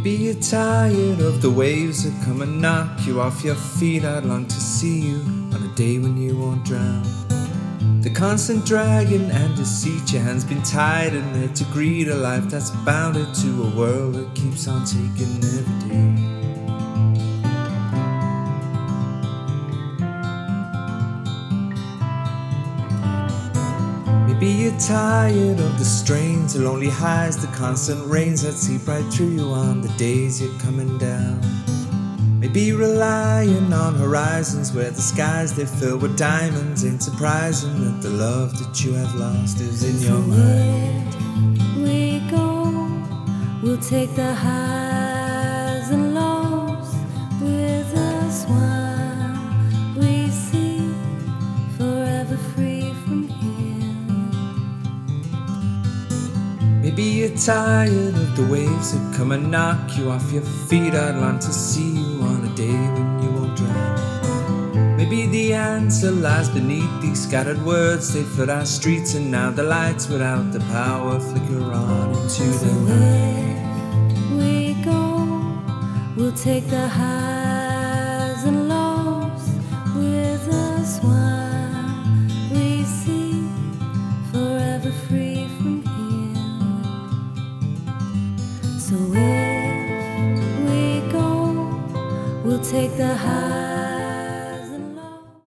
Maybe you're tired of the waves that come and knock you off your feet. I'd long to see you on a day when you won't drown. The constant dragging and deceit, your hands been tied in there to greet a life that's bounded to a world that keeps on taking every day. Maybe you're tired of the strains, the lonely highs, the constant rains that seep right through you on the days you're coming down. Maybe relying on horizons where the skies they fill with diamonds. Ain't surprising that the love that you have lost is in your mind. Where we go, we'll take the highs and lows with us while we see, forever free from here. Maybe you're tired of the waves that come and knock you off your feet. I'd long to see you on a day when you won't drown. Maybe the answer lies beneath these scattered words. They flood our streets and now the lights without the power flicker on into the night. Where we go, we'll take the highs and lows with us while